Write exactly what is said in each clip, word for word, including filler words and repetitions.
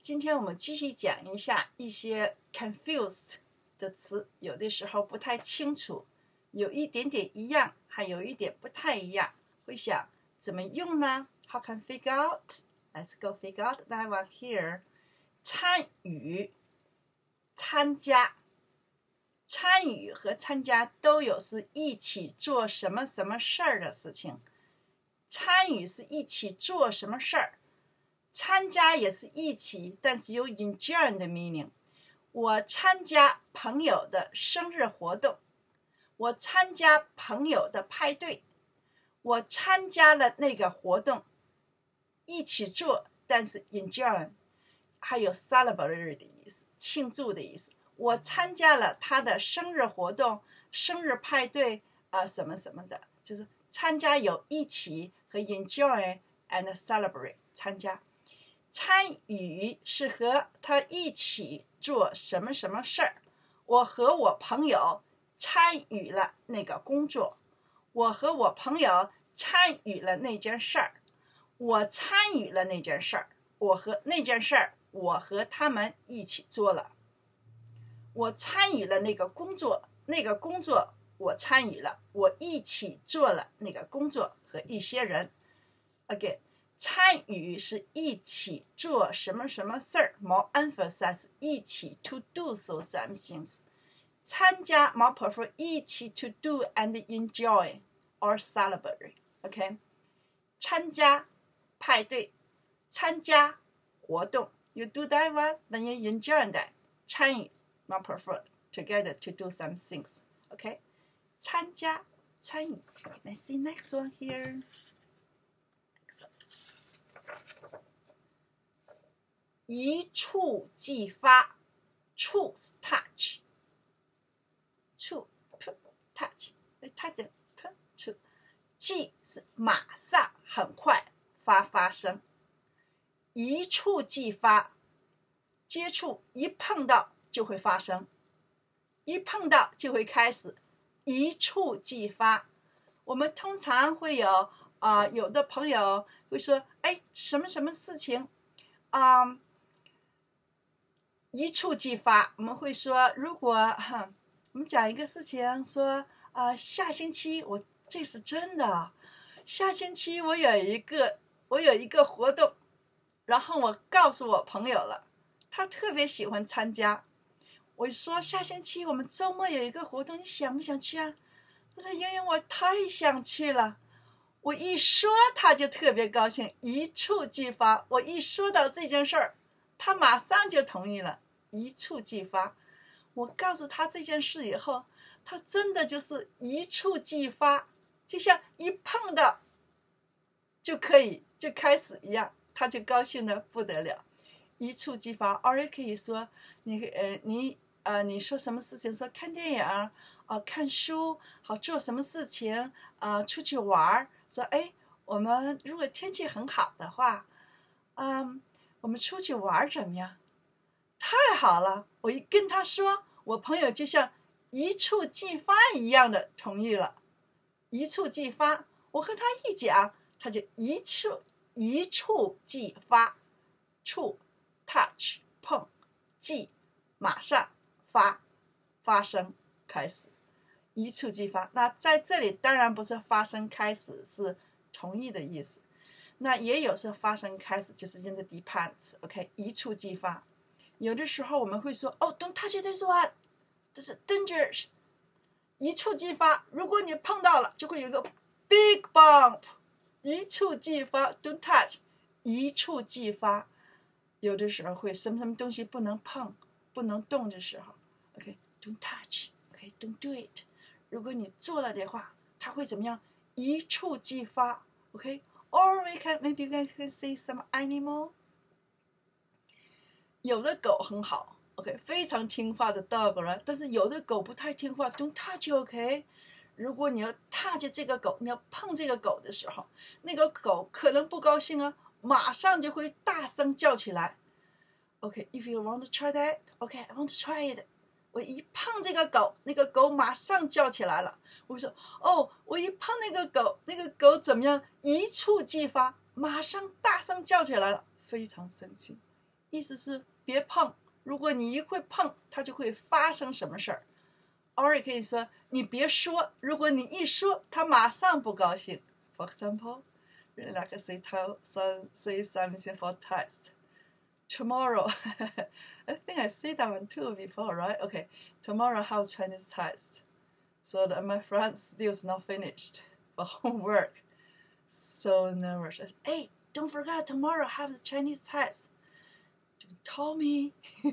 今天我们继续讲一下一些 confused 的词，有的时候不太清楚，有一点点一样，还有一点不太一样，会想怎么用呢？ How can figure out? Let's go figure out that one here. 参与、参加，参与和参加都有是一起做什么什么事儿的事情。参与是一起做什么事儿，参加也是一起，但是有 enjoy 的 meaning。我参加朋友的生日活动，我参加朋友的派对，我参加了那个活动，一起做，但是 enjoy 还有 celebrate 的意思，庆祝的意思。我参加了他的生日活动、生日派对啊、呃，什么什么的，就是参加有一起和 enjoy and celebrate 参加。参与是和他一起做什么什么事儿。我和我朋友参与了那个工作，我和我朋友参与了那件事儿，我参与了那件事儿，我和那件事儿，我和他们一起做了。我参与了那个工作，那个工作我参与了，我一起做了那个工作和一些人。OK， 参与是一起做什么什么事儿 ，more emphasize 一起 to do so some things。参加 more prefer 一起 to do and enjoy or celebrate。OK， 参加派对，参加活动 ，you do that one when you enjoy that。参与 more prefer together to do some things。OK， 参加参与。Okay, let's see next one here。一触即发，触是 touch， 触 p touch， touch 的 p 触，即是马上很快发发生，一触即发，接触一碰到就会发生，一碰到就会开始，一触即发。我们通常会有啊、呃，有的朋友会说，哎，什么什么事情啊、呃，一触即发。我们会说，如果哈，我们讲一个事情，说啊、呃，下星期我这是真的，下星期我有一个我有一个活动，然后我告诉我朋友了，他特别喜欢参加。我说下星期我们周末有一个活动，你想不想去啊？他说莹莹，我太想去了。我一说他就特别高兴，一触即发。我一说到这件事儿，他马上就同意了，一触即发。我告诉他这件事以后，他真的就是一触即发，就像一碰到就可以就开始一样，他就高兴的不得了，一触即发。or 也可以说你呃你呃你说什么事情，说看电影啊、呃、看书，好做什么事情啊、呃、出去玩，说哎我们如果天气很好的话，嗯我们出去玩怎么样？太好了！我一跟他说，我朋友就像一触即发一样的同意了，一触即发。我和他一讲，他就一触一触即发，触 touch 碰，即马上发发生开始，一触即发。那在这里当然不是发生开始，是同意的意思。那也有是发生开始，就是 in the depends。OK， 一触即发。有的时候我们会说，哦 ，don't touch this one， 这是 dangerous。一触即发，如果你碰到了，就会有一个 big bump。一触即发 ，don't touch， 一触即发。有的时候会什么什么东西不能碰、不能动的时候 ，OK，don't touch，OK，don't do it。如果你做了的话，它会怎么样？一触即发 ，OK。Or we can maybe we can see some animal。有的狗很好 ，OK， 非常听话的 dog 了，但是有的狗不太听话 ，don't touch，OK。如果你要 touch 这个狗，你要碰这个狗的时候，那个狗可能不高兴啊，马上就会大声叫起来。OK，if you want to try that，OK，I want to try it。我一碰这个狗，那个狗马上叫起来了。我说，哦，我一碰那个狗，那个狗怎么样？一触即发，马上大声叫起来了，非常生气。 意思是别碰，如果你一会碰，它就会发生什么事儿。偶尔可以说你别说，如果你一说，他马上不高兴。For example, really like I say, tell, say something for test. Tomorrow, I think I say that one too before, right? Okay, tomorrow I have Chinese test. So that my friend still is not finished for homework. So nervous. I say, hey, don't forget tomorrow I have the Chinese test. Don't tell me.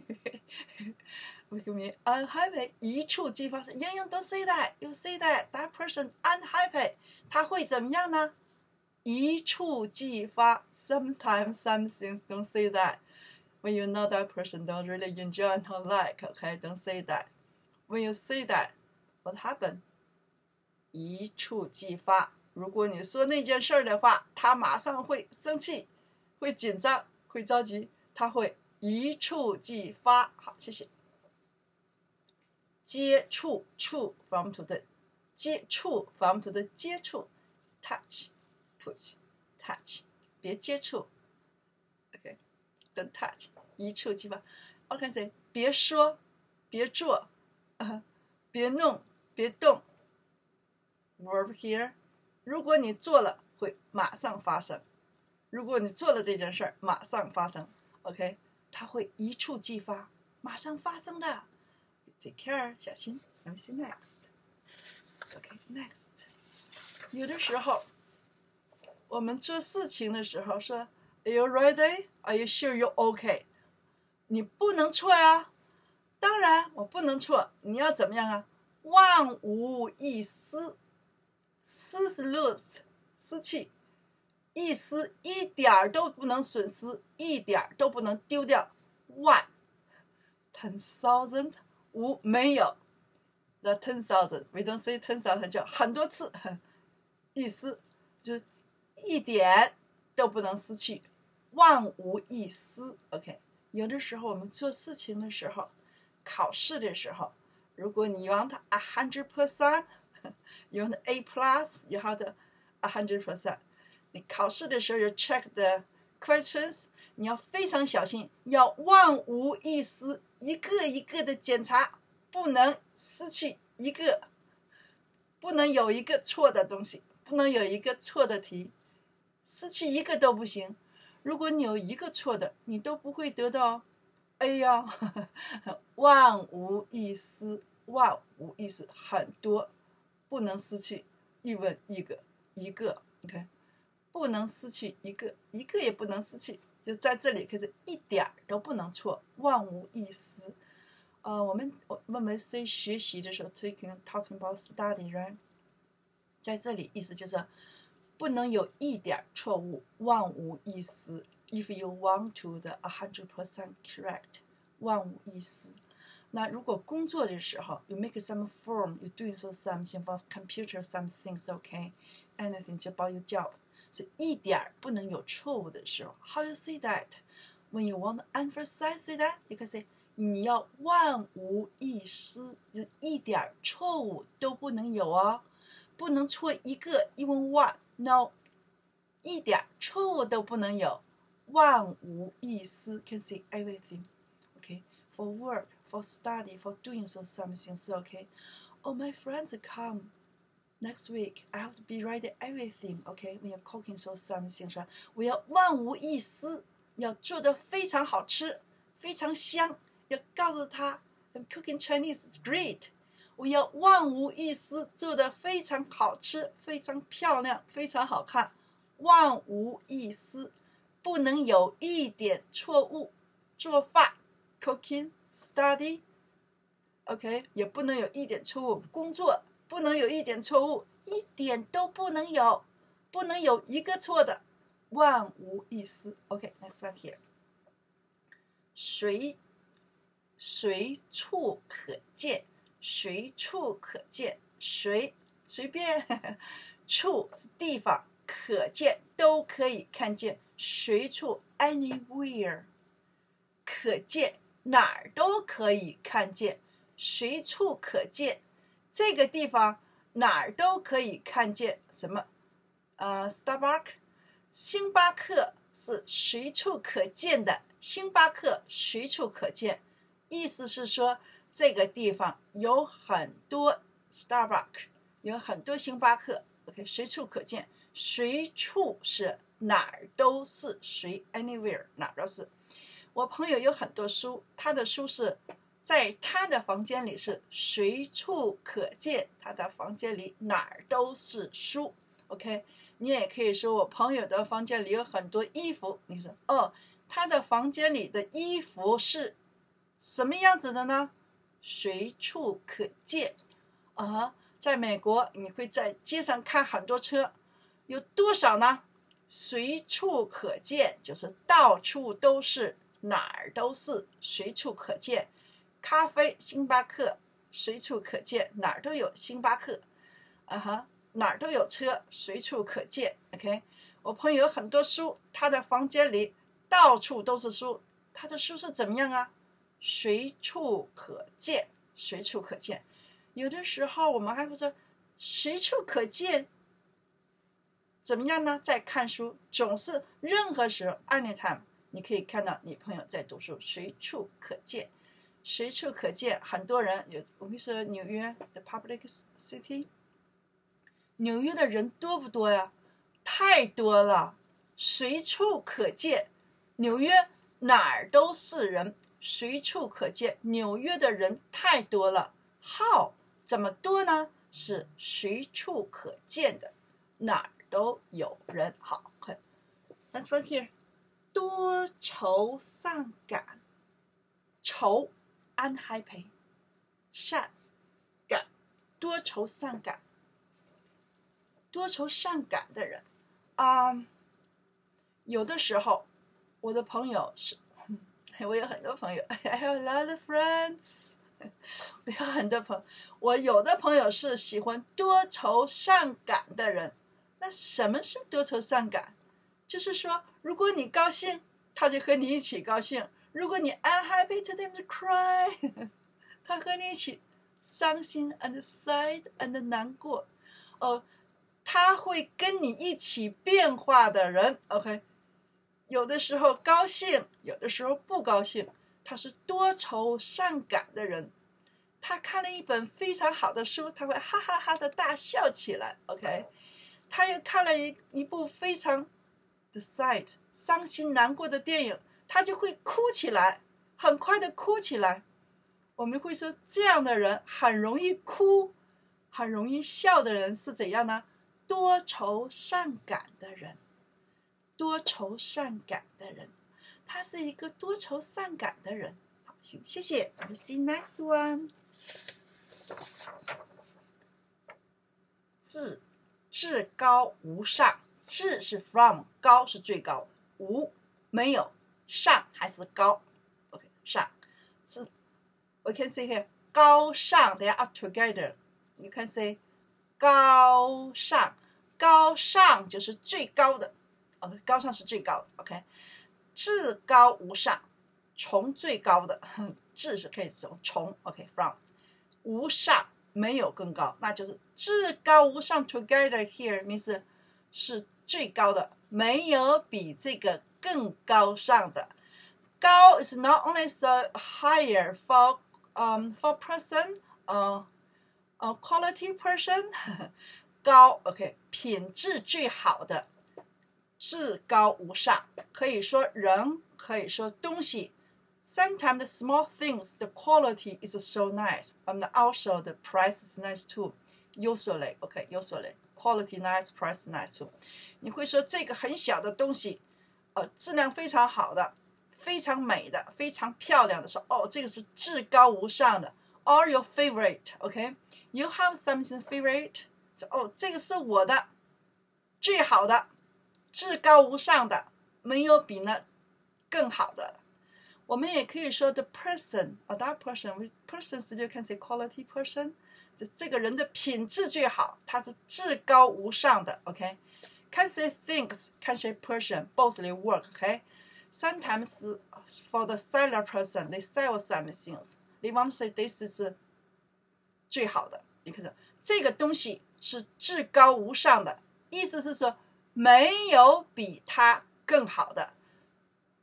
Make me unhappy. 一触即发。英英 don't say that. You say that. That person unhappy. 他会怎么样呢？一触即发。Sometimes some things don't say that. When you know that person don't really enjoy or like, okay, don't say that. When you say that, what happened? 一触即发。如果你说那件事的话，他马上会生气，会紧张，会着急，他会一触即发。好，谢谢。接触触 from to the 接触 from to the 接触 touch push touch 别接触 OK don't touch 一触即发 I can say 别说别做、uh, 别弄别动 verb here 如果你做了会马上发生如果你做了这件事儿马上发生 OK 它会一触即发马上发生的Take care， 小心。Let me see next. Okay, next. 有的时候，我们做事情的时候说 ，Are you ready? Are you sure you're okay? 你不能错呀。当然，我不能错。你要怎么样啊？万无一失。失是 lose， 失去。一失一点儿都不能损失，一点儿都不能丢掉。One, ten thousand. 无没有 the ten thousand we don't say ten thousand 叫很多次意思就是一点都不能失去万无一失 OK 有的时候我们做事情的时候考试的时候如果你 want a hundred percent you want A plus you have the a hundred percent 你考试的时候 you check the questions你要非常小心要万无一失一个一个的检查不能失去一个不能有一个错的东西不能有一个错的题失去一个都不行如果你有一个错的你都不会得到 A 呀万无一失万无一失很多不能失去一文一个一个 OK 不能失去一个一个也不能失去就在这里可是一点都不能错万无一失呃我们我们在学习的时候 taking talking about study right 在这里意思就是不能有一点错误万无一失 if you want to the a hundred percent correct 万无一失那如果工作的时候 you make some form you doing something for computer some things okay anything about your job所以一点不能有错误的时候 how you say that when you want to emphasize that you can say 你要万无一失一点错误都不能有哦不能错一个 even one no 一点错误都不能有万无一失 can say everything okay for work for study for doing so something so okay oh my friends come Next week, I have to be ready everything, okay? When you're cooking so something, 我要万无一失，要做得非常好吃，非常香。要告诉他 ，I'm cooking Chinese, it's great. 我要万无一失，做得非常好吃，非常漂亮，非常好看。万无一失，不能有一点错误。做饭 ，cooking, study, OK， 也不能有一点错误。工作。不能有一点错误一点都不能有不能有一个错的万无一失 OK next one here 随随处可见随处可见随随便处是地方可见都可以看见随处 anywhere 可见哪儿都可以看见随处可见这个地方哪儿都可以看见什么？呃 ，Starbucks， 星巴克是随处可见的星巴克随处可见，意思是说这个地方有很多 Starbucks， 有很多星巴克 ，OK， 随处可见。随处是哪儿都是，随 anywhere 哪儿都是。我朋友有很多书，他的书是在他的房间里是随处可见，他的房间里哪儿都是书 ，OK。你也可以说我朋友的房间里有很多衣服，你说哦，他的房间里的衣服是什么样子的呢？随处可见啊。在美国，你会在街上看很多车，有多少呢？随处可见，就是到处都是，哪儿都是，随处可见。咖啡，星巴克，随处可见，哪儿都有星巴克，啊哈，哪儿都有车，随处可见。OK， 我朋友有很多书，他的房间里到处都是书，他的书是怎么样啊？随处可见，随处可见。有的时候我们还会说随处可见怎么样呢？在看书总是任何时候 anytime 你可以看到你朋友在读书，随处可见，随处可见。很多人有，我们说纽约 the public city， 纽约的人多不多呀？太多了，随处可见。纽约哪儿都是人，随处可见。纽约的人太多了。 How 怎么多呢？是随处可见的，哪儿都有人。好，看 ，Let's look here。多愁善感，愁 unhappy， 善感，多愁善感，多愁善感的人啊、嗯，有的时候我的朋友是，我有很多朋友 ，I have a lot of friends。我有很多朋友，我有的朋友是喜欢多愁善感的人。那什么是多愁善感？就是说，如果你高兴，他就和你一起高兴；如果你 unhappy to them to cry， 他和你一起伤心 and sad and 难过。哦，他会跟你一起变化的人。OK， 有的时候高兴，有的时候不高兴。他是多愁善感的人，他看了一本非常好的书，他会哈哈哈的大笑起来。OK， 他又看了一一部非常 the sad 伤心难过的电影，他就会哭起来，很快的哭起来。我们会说这样的人很容易哭，很容易笑的人是怎样呢？多愁善感的人，多愁善感的人。他是一个多愁善感的人。好，行，谢谢。我们 see next one。至，至高无上。至是 from， 高是最高的，无没有，上还是高。OK， 上是 ，we can say here 高尚 ，they are up together。You can say 高尚，高尚就是最高的。OK， 高尚是最高的。OK。至高无上，从最高的，至是可以从从 OK from， 无上没有更高，那就是至高无上 together here means 是最高的，没有比这个更高尚的。高 is not only so higher for um for person uh a quality person 高 OK 品质最好的。至高无上，可以说人，可以说东西。Sometimes the small things, the quality is so nice, and also the price is nice too. Usually, OK, usually quality nice, price nice too. 你会说这个很小的东西，呃，质量非常好的，非常美的，非常漂亮的，说哦，这个是至高无上的。Or your favorite, OK? You have something favorite? 说哦，这个是我的最好的。至高无上的，没有比那更好的。我们也可以说 the person or that person person still can say quality person， 就这个人的品质最好，他是至高无上的。OK， can say things, can say person, both they work. OK， sometimes for the seller person they sell some things, they want to say this is 最好的。你看这个东西是至高无上的，意思是说。没有比它更好的，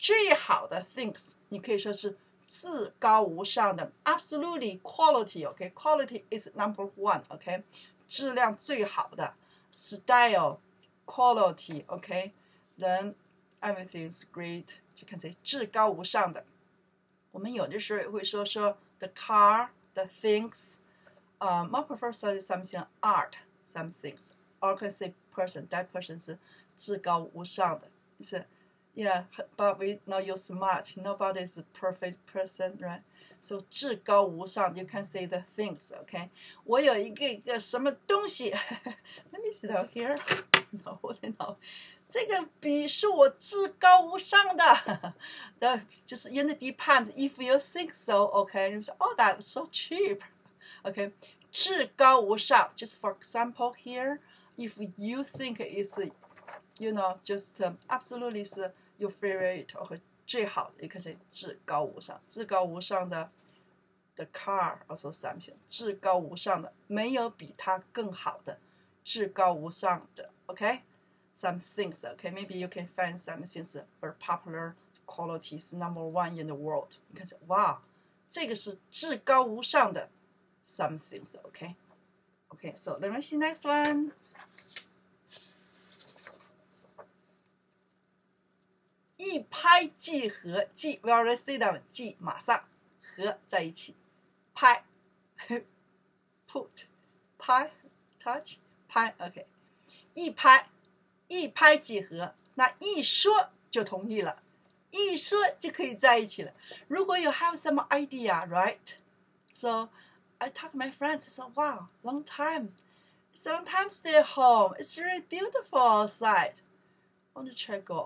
最好的 things， 你可以说是至高无上的 ，absolutely quality，OK，quality、okay? is number one，OK，、okay? 质量最好的 style。Quality, OK， then everything's great， 就看这至高无上的。我们有的时候也会说说 the car, the things， uh, more prefer something art, some things, or can say person, that person 是至高无上的，是 yeah, but we know you're smart. Nobody is a perfect person, right? So 至高无上 you can say the things, OK？ 我有一个一个什么东西 Let me sit down here. No, no. 这个笔是我至高无上的的就是 in the depends if you think so, OK？ 你说 Oh, that's so cheap, OK？ 至高无上 just for example here, if you think it's you know, just um, absolutely 是 your favorite 或最好的，也可以至高无上。至高无上的 the car also something， 至高无上的，没有比它更好的，至高无上的 ，OK？ Some things, OK? Maybe you can find some things very popular, qualities number one in the world. 你看，哇，这个是至高无上的 some things, OK? OK, so let me see next one. 一拍即合，即 very sit down， 即马上合在一起，拍 put 拍 touch 拍 OK， 一拍一拍即合，那一说就同意了，一说就可以在一起了。如果 you have some idea, right? So I talk to my friends. I said, wow, long time. It's a long time stay at home. It's really beautiful outside. I want to try go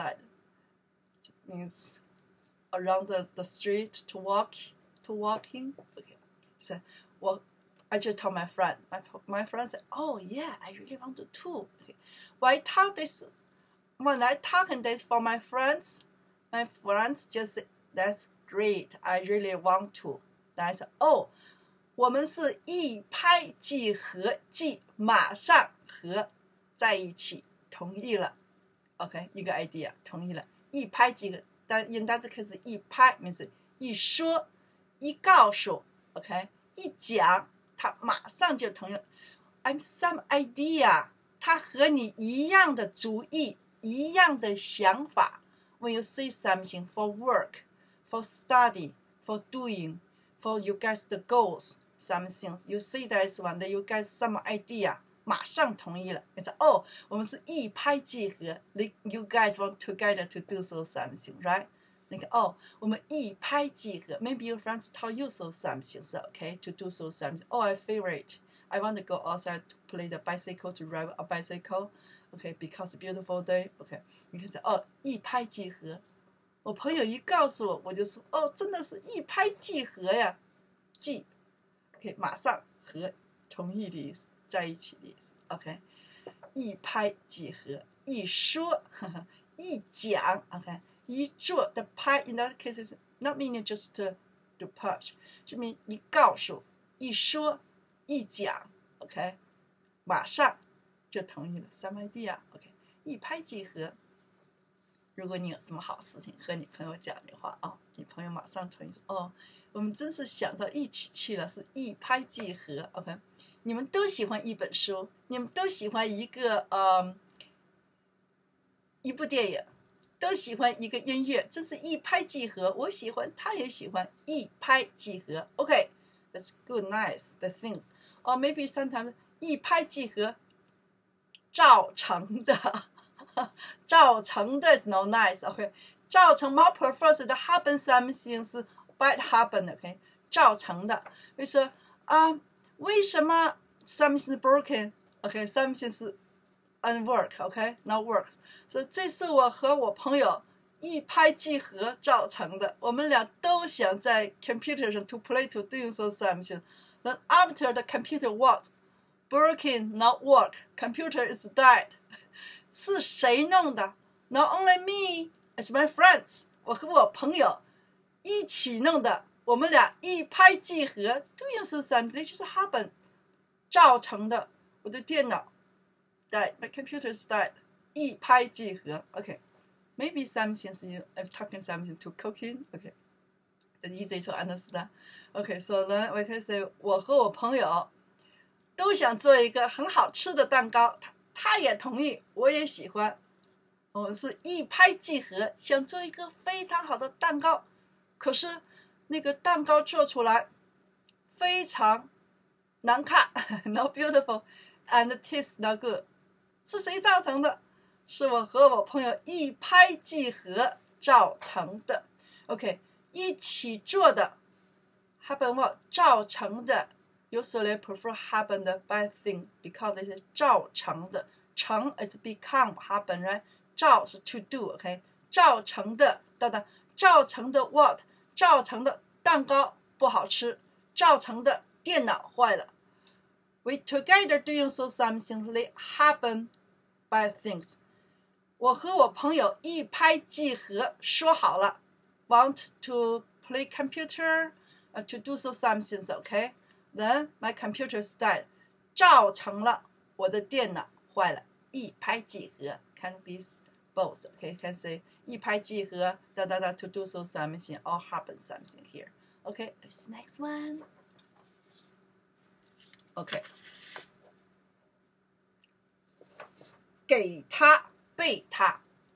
outside.It means around the, the street to walk to walking. Okay, so well, I just told my friend. My my friend said, "Oh yeah, I really want to too." Okay, when I talk this, when I talking this for my friends, my friends just say, "That's great. I really want to." Then I said, "Oh, 我们是一拍即合，即马上合在一起，同意了。OK， 一个 idea 同意了。一拍即合，但因单词开始一拍 means 一说一告诉 OK 一讲他马上就同意 I'm some idea 他和你一样的主意一样的想法 When you say something for work for study for doing for you guys the goals something you say that is one that you guys some idea马上同意了，你说哦，我们是一拍即合 ，You guys want together to do so something, right？ 那个哦，我们一拍即合 ，Maybe your friends tell you so something, so okay to do so something. Oh, I favorite. I want to go outside to play the bicycle to ride a bicycle. Okay, because beautiful day. Okay， 你看说哦，一拍即合。我朋友一告诉我，我就说哦，真的是一拍即合呀，即 ，OK， 马上和同意的意思。在一起的意思 ，OK， 一拍即合，一说，呵呵一讲 ，OK， 一做的拍 ，in that case not meaning just to, to push， 是 mean 一告诉，一说，一讲 ，OK， 马上就同意了 ，some idea，OK， 一拍即合。如果你有什么好事情和你朋友讲的话，哦，你朋友马上同意，哦，我们真是想到一起去了，是一拍即合 ，OK。你们都喜欢一本书，你们都喜欢一个呃一部电影，都喜欢一个音乐，这是一拍即合。我喜欢，他也喜欢，一拍即合。OK, that's good, nice, the thing. Or maybe sometimes 一拍即合，造成的，造成的 is no nice. OK, 造成 more prefers the happen something 是 bad happen. OK, 造成的，就说啊。为什么 something broken? OK, something 是 unwork. OK, not work. 所以这是我和我朋友一拍即合造成的。我们俩都想在 computer 上 to play to doing so something. Then after the computer what? Broken, not work. Computer is dead. 是谁弄的 ？Not only me, it's my friends. 我和我朋友一起弄的。我们俩一拍即合 ，doing something 就是 happen 造成的。我的电脑 died, my computer died， 一拍即合 ，OK。 maybe some things you I'm talking something to cooking. Okay, it's easy to understand. Okay, so then we can say 我和我朋友都想做一个很好吃的蛋糕，他他也同意，我也喜欢。我们是一拍即合，想做一个非常好的蛋糕，可是那个蛋糕做出来非常难看，not beautiful and tastes not good。是谁造成的？是我和我朋友一拍即合造成的。OK， 一起做的 happen what 造成的 ，usually prefer happened by thing because it is 造成的，成 is become happen right。造是 to do，OK， 造成的，等等，造成的 what， 造成的蛋糕不好吃，造成的电脑坏了。We together doing so something they happen by things。我和我朋友一拍即合，说好了 ，want to play computer， uh, to do so something，OK， then my computer died， 造成了我的电脑坏了，一拍即合 ，can be。Both, okay, can say 一拍即合 da da da to do so something or happen something here. Okay, this next one. Okay. 给他被他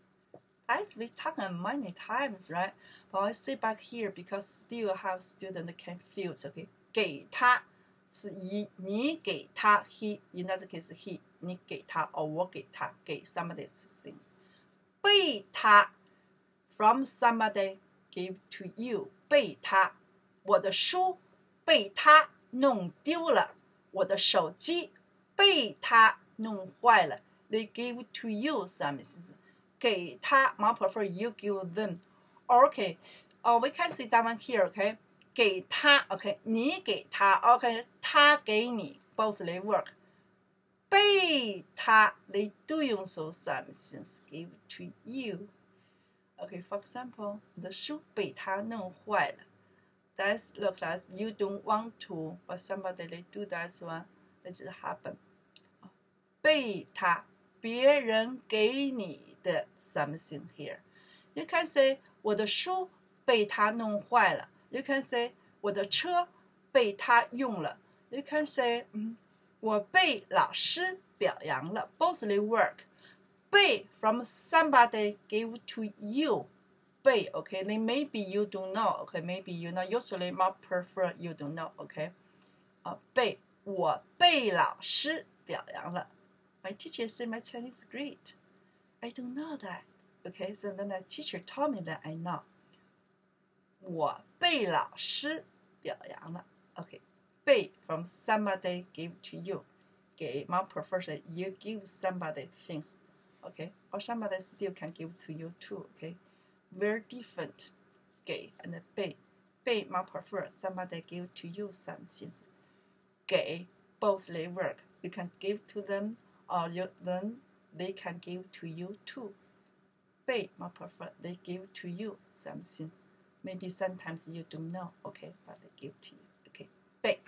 As we talked many times, right? But I say back here because still have student confused. Okay, 给他是以你给他 he in that case he 你给他 or 我给他给 somebody things。被他 from somebody give to you 被他我的书被他弄丢了我的手机被他弄坏了 they give to you something 给他 more prefer you give them okay uh, we can see that one here okay 给他 okay 你给他 okay 他给你 both they work被他 they doing so something give to you. Okay, for example, 你的书被他弄坏了 That's look like you don't want to, but somebody they do that one, it just happen. 被他别人给你的 something here. You can say 我的书被他弄坏了 You can say 我的车被他用了 You can say、嗯我被老师表扬了 Both they work 被 from somebody give to you 被 okay then maybe you don't know okay maybe you know usually more prefer you don't know okay 啊被我被老师表扬了 My teacher said my Chinese is great I don't know that okay so then the teacher told me that I know 我被老师表扬了 okay被 from somebody give to you 给 more prefer that you give somebody things okay or somebody still can give to you too okay very different 给 and 被被 more prefer somebody give to you something 给 both they work you can give to them or you, then they can give to you too 被 more prefer they give to you something maybe sometimes you don't know okay but they give to you okay 被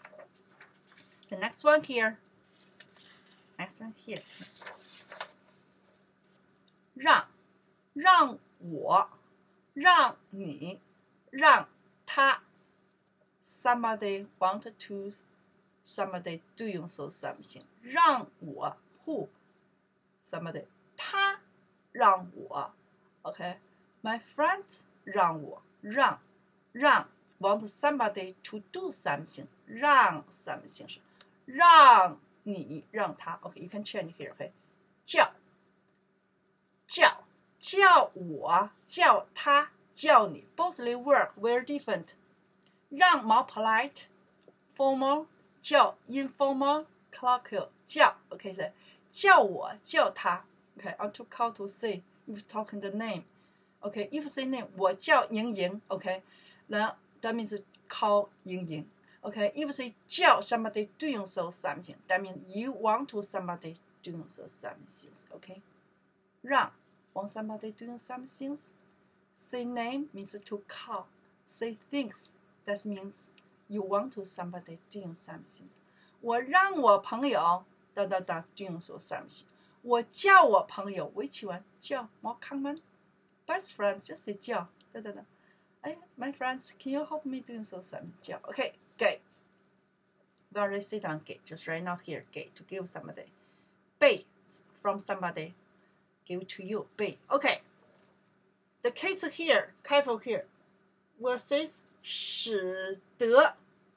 The next one here. Next one here. 让让我让你让他 Somebody wanted to somebody doing so something 让我 who somebody 他让我 Okay My friends 让我让让 want somebody to do something 让 something 是让你让他 OK you can change here OK 叫叫叫我叫他叫你 both they work very different 让 more polite formal 叫 informal colloquial 叫 OK 是叫我叫他 OK or to call to say if talking the name OK if say name 我叫莹莹 OK then that means call 莹莹 Okay, if say 叫 somebody doing so something, that means you want to somebody doing so something. Okay, 让 want somebody doing some things. Say name means to call. Say things that means you want to somebody doing something. 我让我朋友da da da doing so something. 我叫我朋友 which one 叫 more common best friends just say 叫，等等等。哎 ，my friends, can you help me doing so some 叫 ？OK， 给。We already sit down 给，就是 right now here 给 to give somebody， 被 from somebody give to you 被 OK。The case here, careful here. What says 使得，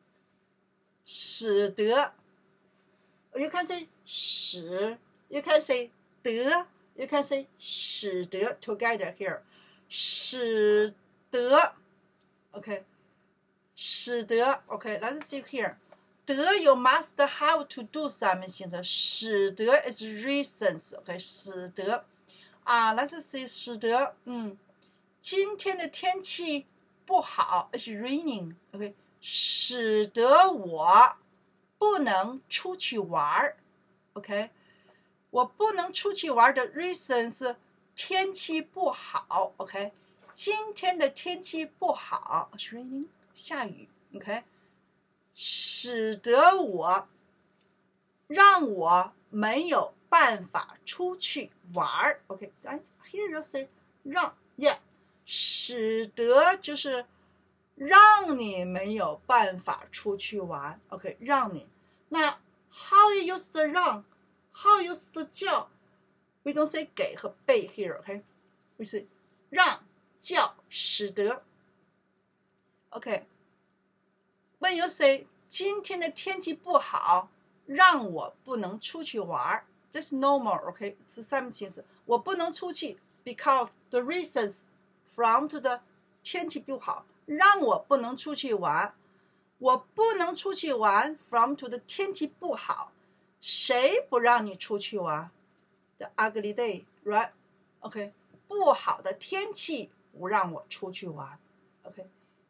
使得。You can say 使 ，you can say 得 ，you can say 使得 together here. 使得 ，OK， 使得 ，OK。Let's see here. 得 you must have to do something. 使得 is reasons. OK， 使得啊 ，Let's see 使得，嗯，今天的天气不好 ，is raining. OK， 使得我不能出去玩 OK， 我不能出去玩的 reason 是天气不好 OK， 今天的天气不好 is raining 下雨 OK， 使得我让我没有办法出去玩 OK， here you say 让 yeah， 使得就是让你没有办法出去玩 OK， 让你那 how you use the 让 how you use the 叫 we don't say 给和被 here OK， we say 让叫使得 OK， when you say 今天的天气不好让我不能出去玩 just normal OK， 是三面形式我不能出去 because the reasons from to the 天气不好让我不能出去玩我不能出去玩 from to the 天气不好谁不让你出去玩 the ugly day right OK 不好的天气不让我出去玩 OK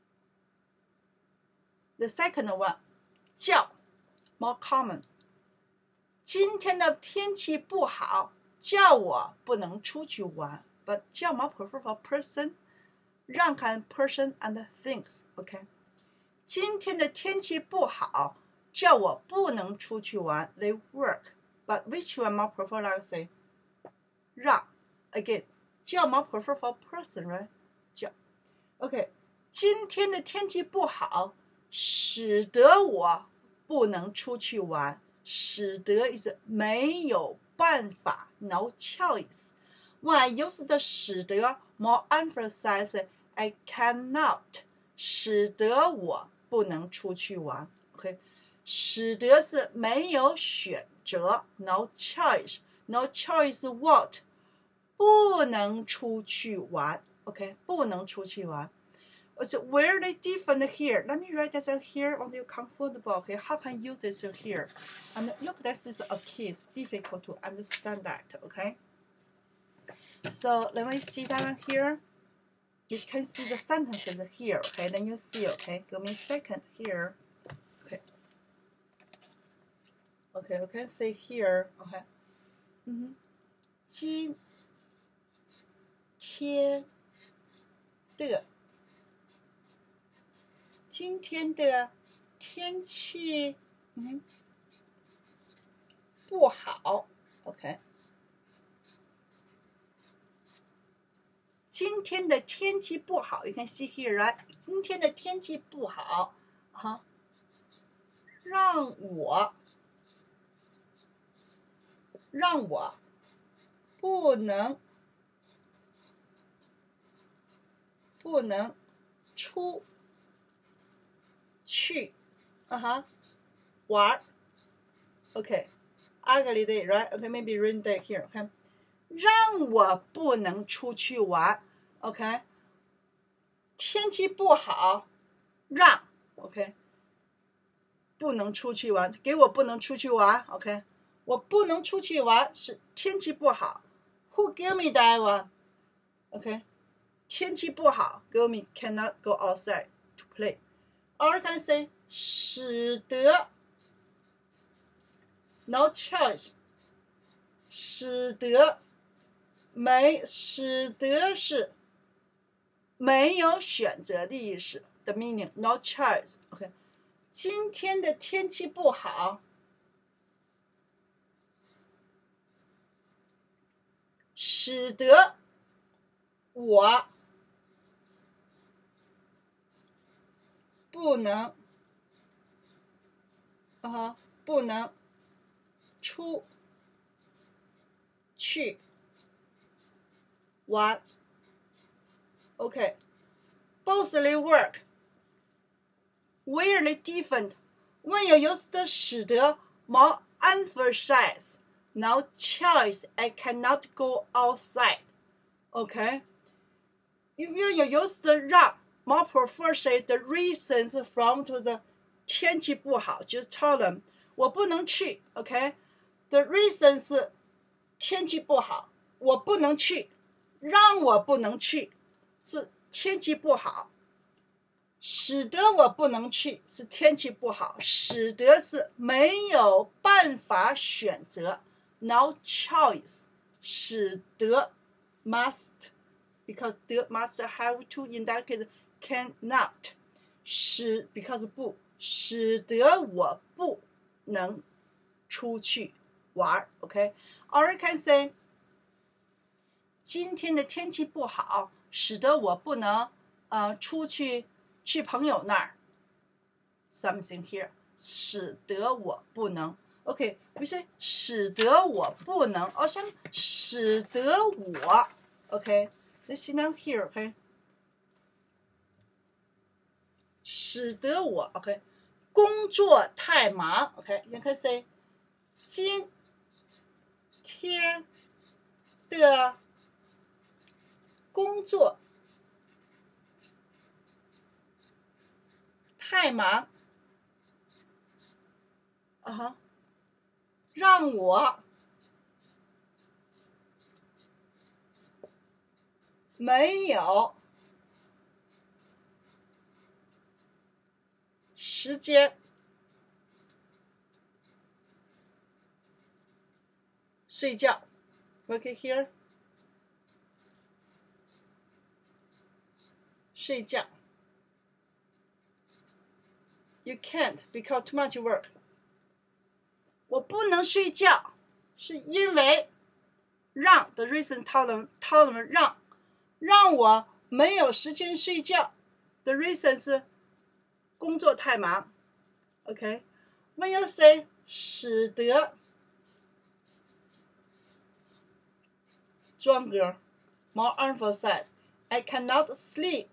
the second one 叫 more common 今天的天气不好叫我不能出去玩 but 叫 more prefer for person 让看 person and things OK 今天的天气不好叫我不能出去玩 they work but which one more prefer like say 让 again 叫 more prefer for person right 叫 OK 今天的天气不好使得我不能出去玩使得 is 没有办法 no choice when I use the 使得 more emphasize I cannot 使得我不能出去玩 OK 使得是没有选择 no choice no choice what 不能出去玩 OK 不能出去玩It's very different here. Let me write this down here on your comfortable. Okay, how can you use this here? And look, this is a case difficult to understand that. Okay. So let me see down here. You can see the sentences here. Okay, then you see. Okay, give me a second here. Okay. Okay, we can see here. Okay. 嗯哼，今天的。今天的天气，嗯，不好 ，OK。今天的天气不好 ，you can see here, right？ 今天的天气不好，哈，让我，让我不能，不能出。去，啊哈，玩 ，OK， ugly day, right? OK, maybe rain day here. OK， 让我不能出去玩 ，OK， 天气不好，让 ，OK， 不能出去玩，给我不能出去玩 ，OK， 我不能出去玩是天气不好 ，Who give me that one? OK， 天气不好 ，give me cannot go outside to play。Or can say 使得 no choice 使得没使得是没有选择的意思 the meaning no choice OK 今天的天气不好使得我不能啊不能出去玩。OK, both they work weirdly different when you use the 使得 more emphasize no choice I cannot go outside. OK, if you use the 让 more prefer say the reasons from to the 天气不好，就是 tell them 我不能去。 OK, the reason 是天气不好，我不能去，让我不能去是天气不好，使得我不能去是天气不好，使得是没有办法选择 no choice, 使得 must because the must have to in that case cannot, 使 because 不，使得我不能出去玩。 OK, or you can say 今天的天气不好，使得我不能呃出去去朋友那儿。 something here 使得我不能。 OK, we say 使得我不能，好像使得我。 OK, let's see now here. OK, 使得我 OK 工作太忙。 OK, you can say 今天的工作太忙啊哈，让我没有时间睡觉。 OK, here 睡觉。 You can't because too much work. 我不能睡觉是因为让 the reason tell them tell them 让让我没有时间睡觉。 The reason 是工作太忙。 OK, when you say 使得 stronger more emphasize I cannot sleep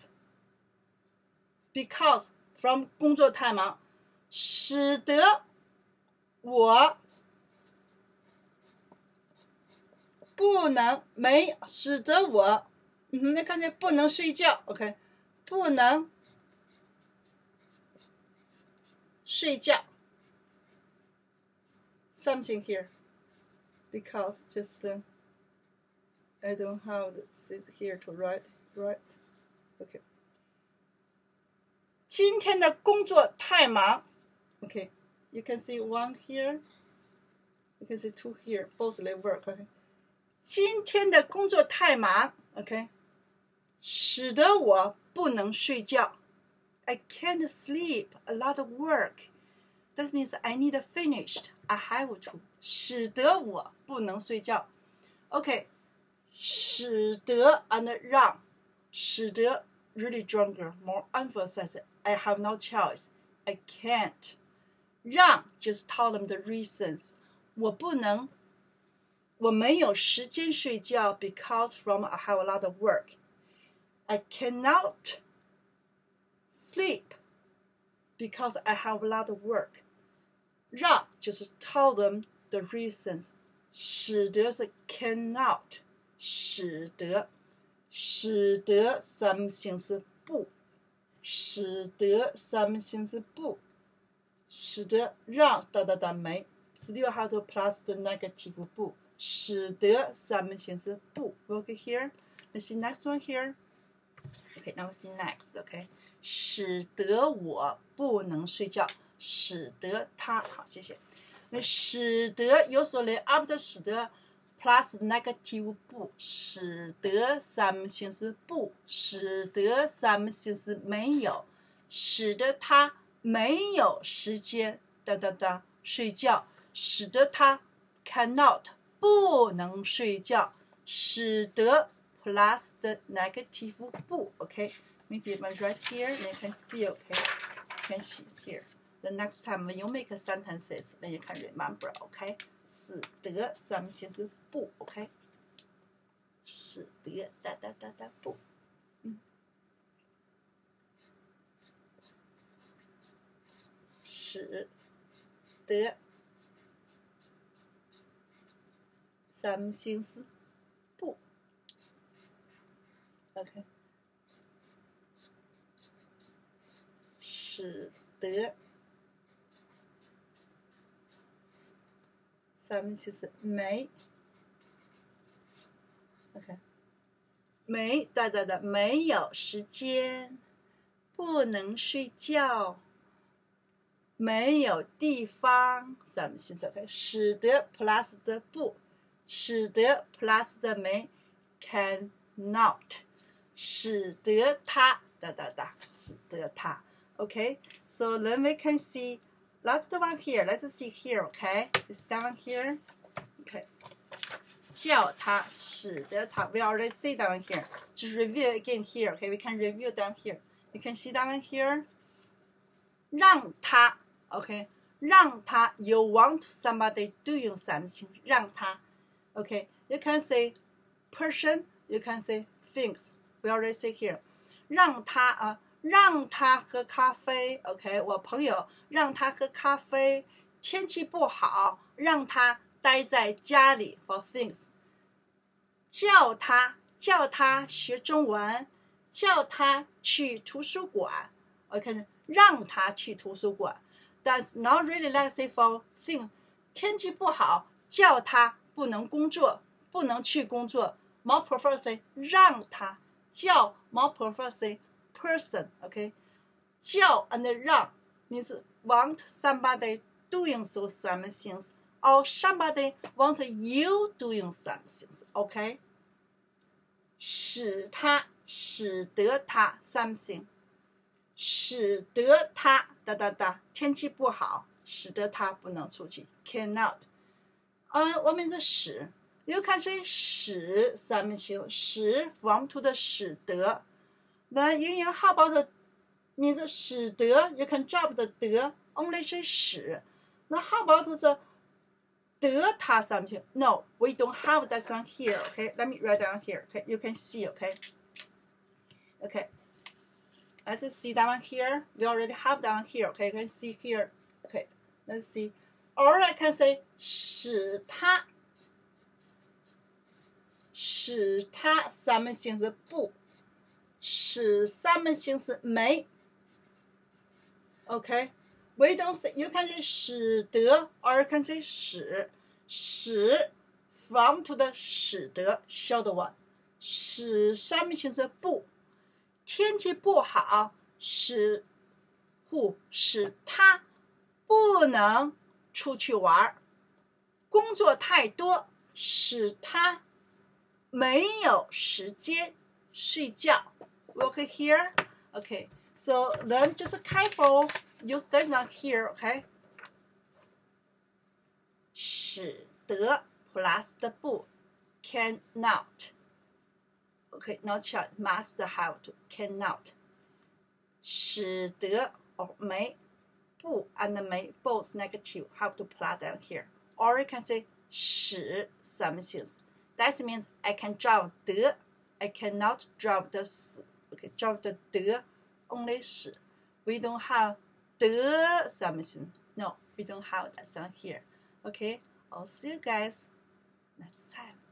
because from 工作太忙，使得我不能没使得我嗯哼，那看见不能睡觉。 OK, 不能睡觉 something here because just uh, I don't have it here to write right. OK, 今天的工作太忙。 OK, you can see one here, you can see two here, both they work. OK, 今天的工作太忙。 OK, 使得我不能睡觉。 I can't sleep, a lot of work. That means I need finished, I have to. 使得我不能睡觉。 OK, 使得 and 让，使得 really stronger, more emphasize I have no choice, I can't. 让 just tell them the reasons. 我不能我没有时间睡觉 because from I have a lot of work. I cannot sleep because I have a lot of work. 让就是 tell them the reasons. 使得是 cannot, 使得使得 something 是不，使得 something 是不，使得让哒哒哒没 still have to plus the negative 不，使得 something 是不。 OK, here let's see next one here. OK, now see next. OK, 使得我不能睡觉，使得他好，谢谢。那使得有所谓 after 使得 plus negative 不，使得 something 是不，使得 something 是没有，使得他没有时间哒哒哒睡觉，使得他 cannot 不能睡觉，使得 plus the negative 不 OK maybe right here and you can see OK you can see here the next time when you make sentences then you can remember OK 使得 something 是不 OK 使得哒哒哒哒不嗯使得 something 是不 OK 使得 something 是没 OK 没哒哒哒没有时间不能睡觉没有地方 something OK 使得 plus 的不使得 plus 的没 cannot 使得他哒哒哒使得他 OK so then we can see last one here let's see here OK this one here OK 叫他使得他 we already see that one here just review again here OK we can review down here you can see that one here 让他 OK 让他 you want somebody doing something 让他 OK you can say person you can say things we already see here 让他啊让他喝咖啡 OK 我朋友让他喝咖啡天气不好让他待在家里 for things 叫他叫他学中文叫他去图书馆 OK 让他去图书馆 That's not really like say for thing 天气不好叫他不能工作不能去工作 more prefer say 让他叫 more prefer say person OK 叫 and 让 means want somebody doing so some things or somebody want you doing some things OK 使他使得他 something 使得他哒哒哒天气不好使得他不能出去 cannot 呃我们是使 you can say 使 something 使 from to 的使得 then YINGYING how about means 使得 you can drop the 得 only say 使 now how about the 得他 something no we don't have that one here okay let me write down here okay you can see okay okay let's see that one here we already have that one here okay you can see here okay let's see or I can say 使他使他 something 是不使 something 是没 okay we don't say you can say 使得 or you can say 使使 from to 的使得 short one 使 something 是不天气不好使 who 使他不能出去玩工作太多使他没有时间睡觉 okay here okay so then just careful you stay down here okay 使得 plus 的不 cannot okay not shall must have to cannot 使得 or 没不 and 没 both negative have to plus down here or you can say 使 something that means I can drop 得 I cannot drop the 使 okay drop the 得 only 使 we don't have 得 something no we don't have that one here okay I'll see you guys next time